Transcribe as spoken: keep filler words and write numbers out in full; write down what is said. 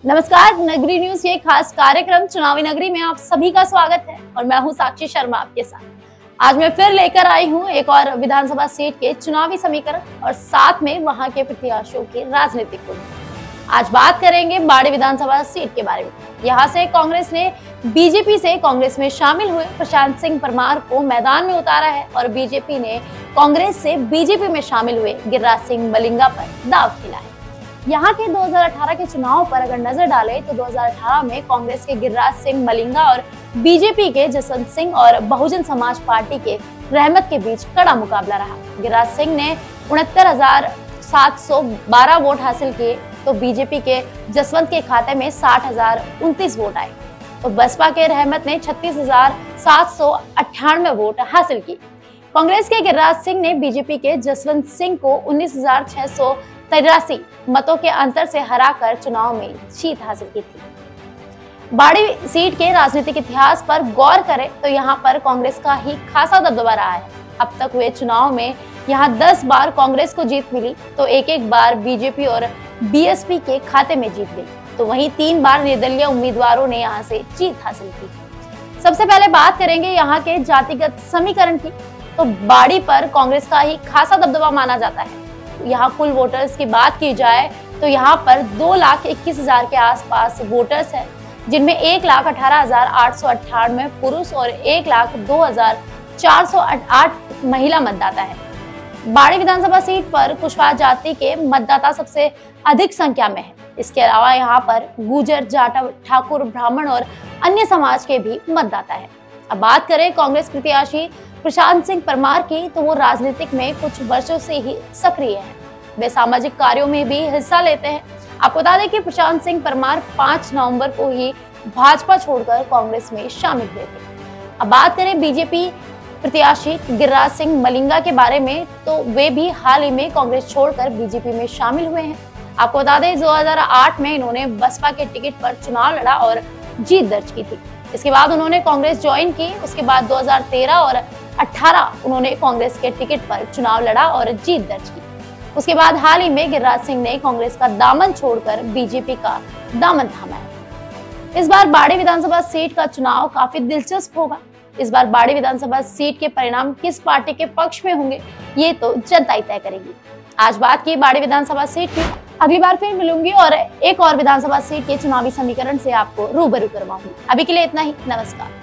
नमस्कार, नगरी न्यूज के खास कार्यक्रम चुनावी नगरी में आप सभी का स्वागत है और मैं हूं साक्षी शर्मा आपके साथ। आज मैं फिर लेकर आई हूं एक और विधानसभा सीट के चुनावी समीकरण और साथ में वहां के प्रत्याशियों के राजनीतिक गुण। आज बात करेंगे बाड़ी विधानसभा सीट के बारे में। यहाँ से कांग्रेस ने बीजेपी से कांग्रेस में शामिल हुए प्रशांत सिंह परमार को मैदान में उतारा है और बीजेपी ने कांग्रेस से बीजेपी में शामिल हुए गिरिराज सिंह मलिंगा पर दांव खेला है। यहाँ के दो हज़ार अठारह के चुनाव पर अगर नजर डालें तो दो हज़ार अठारह में कांग्रेस के गिरिराज सिंह मलिंगा और बीजेपी के जसवंत सिंह और बहुजन समाज पार्टी के रहमत के बीच कड़ा मुकाबला रहा। गिरिराज सिंह ने उनहत्तर हजार सात सौ बारह वोट हासिल किए तो बीजेपी के जसवंत के खाते में साठ हजार उनतीस वोट आए तो बसपा के रहमत ने छत्तीस हजार सात सौ अट्ठानवे वोट हासिल की। कांग्रेस के गिरिराज सिंह ने बीजेपी के जसवंत सिंह को उन्नीस हजार छह सौ तिरासी मतों के अंतर से हराकर चुनाव में जीत हासिल की थी। बाड़ी सीट के राजनीतिक इतिहास पर गौर करें तो यहाँ पर कांग्रेस का ही खासा दबदबा रहा है। अब तक हुए चुनाव में यहाँ दस बार कांग्रेस को जीत मिली तो एक एक बार बीजेपी और बीएसपी के खाते में जीत गई, तो वहीं तीन बार निर्दलीय उम्मीदवारों ने यहाँ से जीत हासिल की। सबसे पहले बात करेंगे यहाँ के जातिगत समीकरण की, तो बाड़ी पर कांग्रेस का ही खासा दबदबा माना जाता है। यहाँ कुल वोटर्स की बात की जाए तो यहाँ पर दो लाख इक्कीस हजार के आसपास वोटर्स हैं, जिनमें एक लाख अठारह हजार आठ सौ अट्ठानवे पुरुष और एक लाख दो हजार चार सौ आठ महिला मतदाता है। बाड़ी विधानसभा सीट पर कुशवाहा जाति के मतदाता सबसे अधिक संख्या में है। इसके अलावा यहाँ पर गुर्जर, जाटव, ठाकुर, ब्राह्मण और अन्य समाज के भी मतदाता है। अब बात करें कांग्रेस प्रत्याशी प्रशांत सिंह परमार की, तो वो राजनीतिक में कुछ वर्षों से ही सक्रिय हैं। वे सामाजिक कार्यों में भी हिस्सा लेते हैं। आपको बता दें कि प्रशांत सिंह परमार पाँच नवंबर को ही भाजपा छोड़कर कांग्रेस में शामिल हुए थे। अब बात करें बीजेपी प्रत्याशी गिरिराज सिंह मलिंगा के बारे में, तो वे भी हाल ही में कांग्रेस छोड़कर बीजेपी में शामिल हुए हैं। आपको बता दें दो हज़ार आठ में इन्होंने बसपा के टिकट पर चुनाव लड़ा और जीत दर्ज की थी। इसके बाद उन्होंने कांग्रेस ज्वाइन की। उसके बाद दो हज़ार तेरह और अठारह उन्होंने कांग्रेस के टिकट पर चुनाव लड़ा और जीत दर्ज की। उसके बाद हाल ही में गिरिराज सिंह ने कांग्रेस का दामन छोड़कर बीजेपी का दामन थामा है। इस बार बाड़ी विधानसभा सीट का चुनाव काफी दिलचस्प होगा। इस बार बाड़ी विधानसभा सीट के परिणाम किस पार्टी के पक्ष में होंगे, ये तो जनता ही तय करेगी। आज बात की बाड़ी विधानसभा सीट की, अगली बार फिर मिलूंगी और एक और विधानसभा सीट के चुनावी समीकरण से आपको रूबरू करवाऊंगी। अभी के लिए इतना ही, नमस्कार।